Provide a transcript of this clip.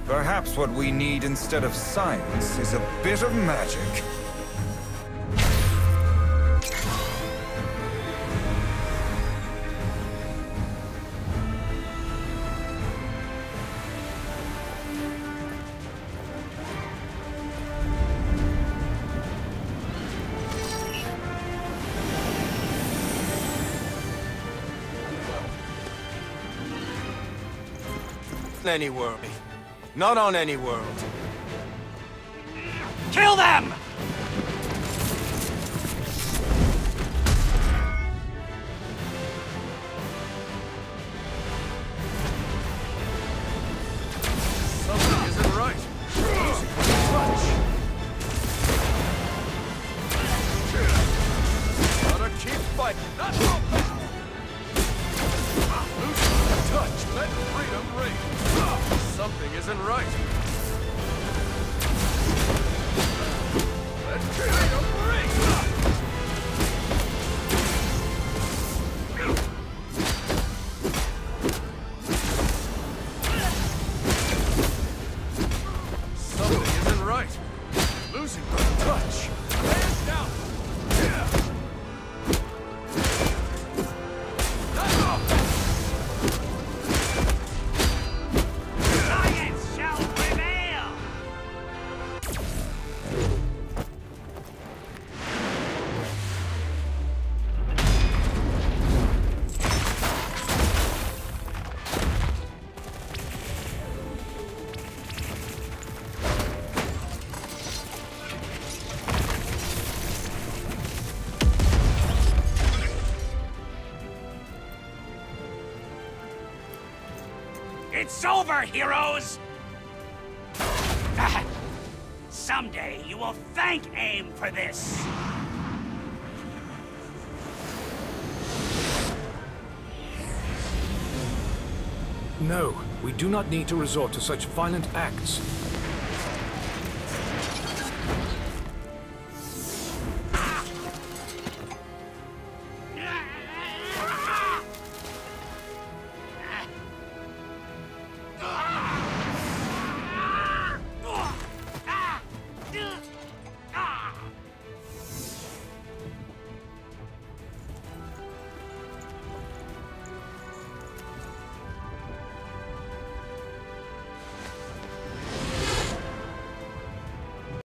Perhaps what we need instead of science is a bit of magic. Any world. Not on any world. Kill them! Something isn't right. Losing touch. Gotta keep fighting. Not so fast. Losing touch. Let freedom ring. Something isn't right. Let freedom ring. Something isn't right. Losing touch. Hands down. Science shall prevail! It's over, heroes! Someday you will thank AIM for this! No, we do not need to resort to such violent acts.